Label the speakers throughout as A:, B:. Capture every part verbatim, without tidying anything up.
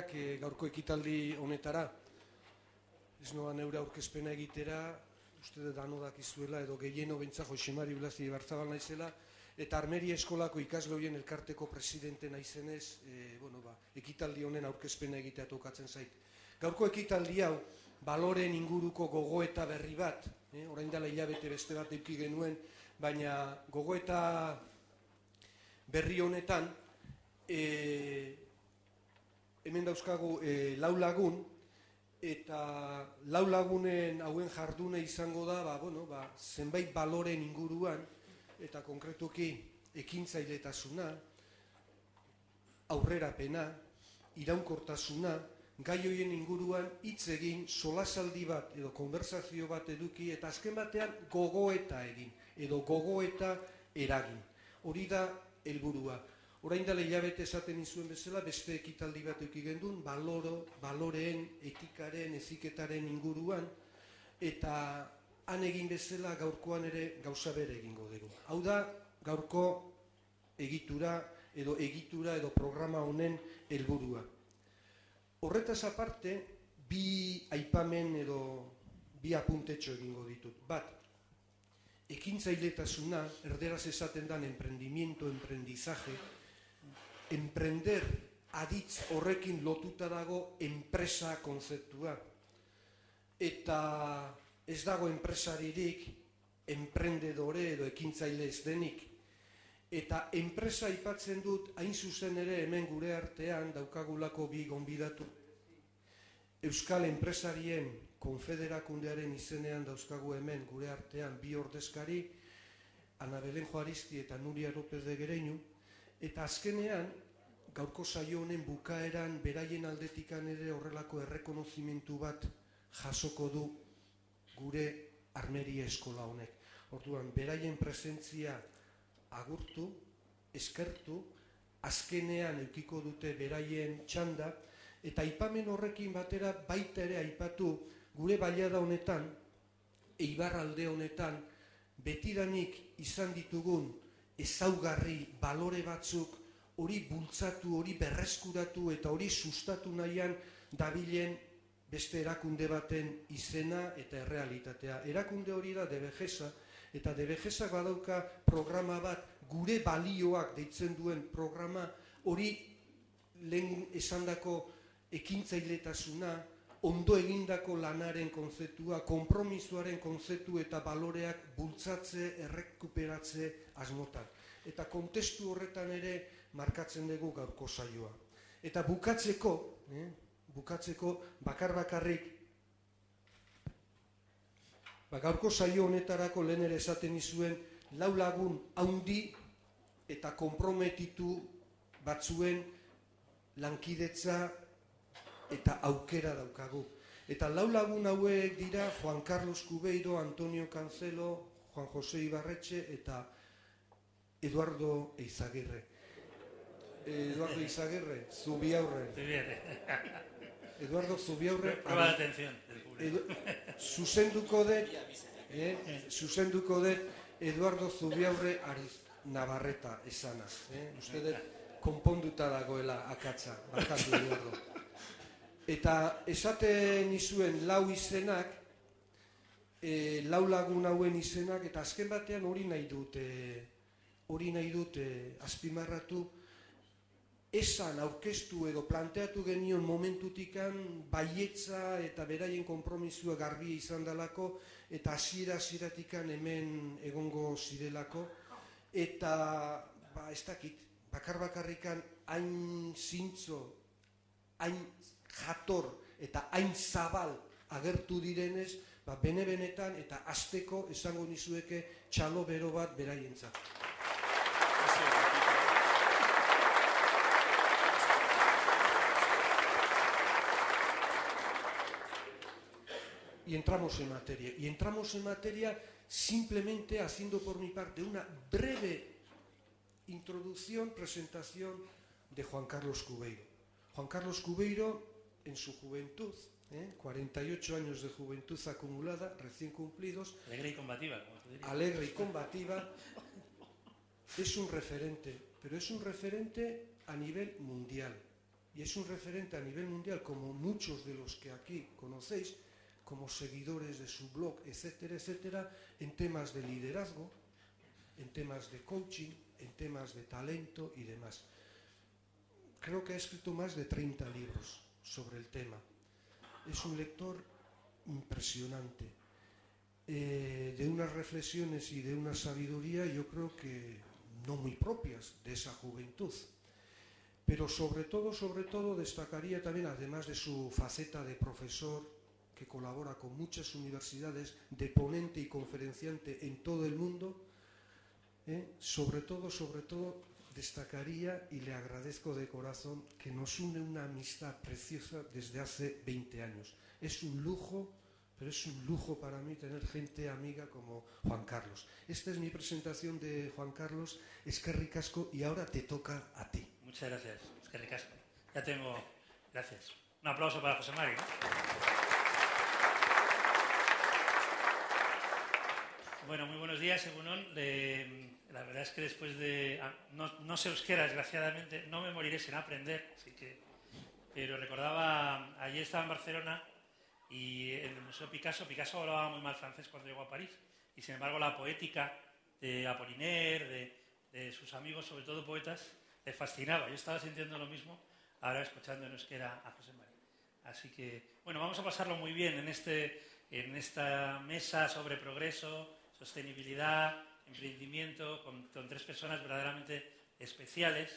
A: biak e, gaurko ekitaldi honetara. Ez noa neure aurkezpena egitera, uste dut dano dakizuela, edo gehieno bentsa Josemari Blasi Barzabal naizela, eta Armeria Eskolako ikasle horien elkarteko presidente naizenez, e, bueno, ba, ekitaldi honen aurkezpena egitea tokatzen zait. Gaurko ekitaldi hau, baloren inguruko gogoeta berri bat, eh, orain dela hilabete beste bat eduki genuen, baina gogoeta berri honetan, e, hemen dauzkagu e, lau lagun, eta lau lagunen hauen jardune izango da, ba, bueno, ba, zenbait baloren inguruan, eta konkretuki ekintzailetasuna, aurrerapena, iraunkortasuna, gai horien inguruan hitz egin, solasaldi bat edo konversazio bat eduki, eta azken batean gogoeta egin, edo gogoeta eragin. Hori da helburua. Orain dela hilabete esaten izuen bezala, beste ekitaldi bat eduki gendun, baloro, baloreen, etikaren, eziketaren inguruan, eta han egin bezala gaurkoan ere gauza bere egingo dugu. Hau da, gaurko egitura, edo egitura, edo programa honen helburua. Horretaz aparte, bi aipamen edo bi apuntetxo egingo ditut. Bat, ekintzailetasuna, erderaz esaten dan emprendimiento, emprendizaje, emprender aditz horrekin lotuta dago enpresa konzeptua. Eta ez dago enpresaririk, emprendedore edo ekintzaile ez denik. Eta enpresa aipatzen dut, hain zuzen ere hemen gure artean daukagulako bi gonbidatu. Euskal Enpresarien Konfederakundearen izenean dauzkagu hemen gure artean bi ordezkari, Ana Belen Juaristi eta Nuria López de Gereñu, eta azkenean, gaurko saio honen bukaeran beraien aldetikan ere horrelako errekonozimentu bat jasoko du gure Armeria Eskola honek. Orduan, beraien presentzia agurtu, eskertu, azkenean eukiko dute beraien txanda, eta aipamen horrekin batera baita ere aipatu gure baliada honetan, eibarralde honetan, betidanik izan ditugun ezaugarri, balore batzuk, hori bultzatu, hori berreskuratu eta hori sustatu nahian dabilen beste erakunde baten izena eta errealitatea. Erakunde hori da Debegesa, eta Debegesak badauka programa bat, gure balioak deitzen duen programa, hori lehen esandako ekintzailetasuna, ondo egindako lanaren kontzeptua, konpromisoaren kontzeptu eta baloreak bultzatze, errekuperatze asmotan. Eta kontestu horretan ere markatzen dugu gaurko saioa. Eta bukatzeko, eh, bukatzeko bakar bakarrik, ba, gaurko saio honetarako lehen ere esaten izuen, lau lagun haundi eta konprometitu batzuen lankidetza eta aukera daukagu. Eta lau lagun hauek dira Juan Carlos Cubeiro, Antonio Cancelo, Juan José Ibarretxe eta Eduardo Eizaguirre. Eduardo Eizaguirre, Zubiaurre. Eduardo Zubiaurre.
B: Prueba de atención.
A: Zuzenduko dut, eh, zuzenduko dut Eduardo Zubiaurre Ariz Navarreta esanaz. Eh? Uste dut konponduta dagoela akatsa, barkatu Eduardo. Eta esaten izuen lau izenak, e, lau lagun hauen izenak, eta azken batean hori nahi dut, e, hori nahi dut e, azpimarratu, esan aurkeztu edo planteatu genion momentutikan baietza eta beraien konpromisua garbi izan dalako, eta hasiera hasieratik hemen egongo zirelako, eta ba, ez dakit, bakar bakarrikan hain zintzo, hain jator eta hain zabal agertu direnez, ba, bene-benetan eta hasteko esango nizueke txalo bero bat beraientzat. Y entramos en materia. Y entramos en materia simplemente haciendo por mi parte una breve introducción, presentación de Juan Carlos Cubeiro. Juan Carlos Cubeiro, en su juventud, ¿eh? cuarenta y ocho años de juventud acumulada, recién cumplidos.
B: Alegre y combativa, como tú dirías.
A: Alegre y combativa. Es un referente, pero es un referente a nivel mundial. y es un referente a nivel mundial, como muchos de los que aquí conocéis, como seguidores de su blog, etcétera, etcétera, en temas de liderazgo, en temas de coaching, en temas de talento y demás. Creo que ha escrito más de treinta libros sobre el tema. Es un lector impresionante, eh, de unas reflexiones y de una sabiduría, yo creo que no muy propias de esa juventud. Pero sobre todo, sobre todo, destacaría también, además de su faceta de profesor, que colabora con muchas universidades, de ponente y conferenciante en todo el mundo, eh, sobre todo, sobre todo, destacaría, y le agradezco de corazón, que nos une una amistad preciosa desde hace veinte años. Es un lujo, pero es un lujo para mí tener gente amiga como Juan Carlos. Esta es mi presentación de Juan Carlos. Eskerrik asko, y ahora te toca a ti.
B: Muchas gracias, Eskerrik asko. Ya tengo... Gracias. Un aplauso para José Mari, ¿no? Bueno, muy buenos días, Egunon. Eh, la verdad es que después de... Ah, no, no sé euskera, desgraciadamente, no me moriré sin aprender, así que... Pero recordaba, ayer estaba en Barcelona y en el Museo Picasso, Picasso hablaba muy mal francés cuando llegó a París, y sin embargo la poética de Apollinaire, de, de sus amigos, sobre todo poetas, le fascinaba. Yo estaba sintiendo lo mismo ahora escuchando en euskera a José Mari. Así que, bueno, vamos a pasarlo muy bien en, este, en esta mesa sobre progreso, sostenibilidad, emprendimiento, con, con tres personas verdaderamente especiales.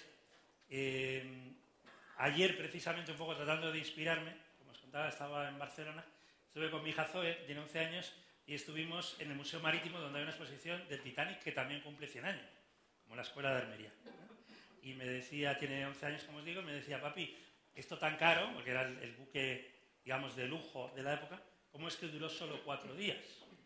B: Eh, ayer, precisamente, un poco tratando de inspirarme, como os contaba, estaba en Barcelona, estuve con mi hija Zoe, tiene once años, y estuvimos en el Museo Marítimo, donde hay una exposición del Titanic, que también cumple cien años, como la Escuela de Armería. Y me decía, tiene once años, como os digo, y me decía, papi, esto tan caro, porque era el, el buque, digamos, de lujo de la época, ¿cómo es que duró solo cuatro días?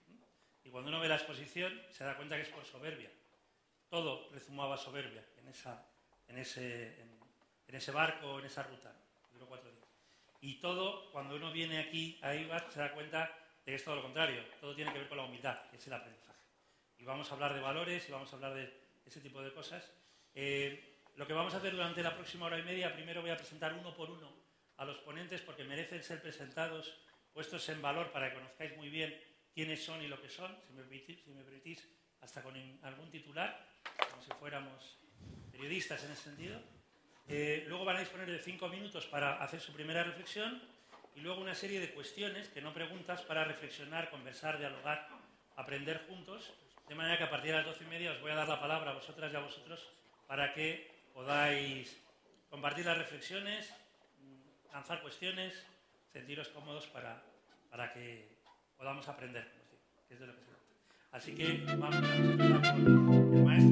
B: Y cuando uno ve la exposición, se da cuenta que es por soberbia. Todo rezumaba soberbia en, esa, en, ese, en, en ese barco, en esa ruta. Duró cuatro días. Y todo, cuando uno viene aquí a Eibar, se da cuenta de que es todo lo contrario. Todo tiene que ver con la humildad, que es el aprendizaje. Y vamos a hablar de valores y vamos a hablar de ese tipo de cosas. Eh, lo que vamos a hacer durante la próxima hora y media, primero voy a presentar uno por uno a los ponentes, porque merecen ser presentados, puestos en valor para que conozcáis muy bien quiénes son y lo que son, si me permitís, si me permitís hasta con algún titular, como si fuéramos periodistas en ese sentido. Eh, luego van a disponer de cinco minutos para hacer su primera reflexión y luego una serie de cuestiones, que no preguntas, para reflexionar, conversar, dialogar, aprender juntos, de manera que a partir de las doce y media os voy a dar la palabra a vosotras y a vosotros para que podáis compartir las reflexiones, lanzar cuestiones, sentiros cómodos para, para que podamos aprender, como os digo, que es de lo que se trata. Así que vamos a empezar con el maestro.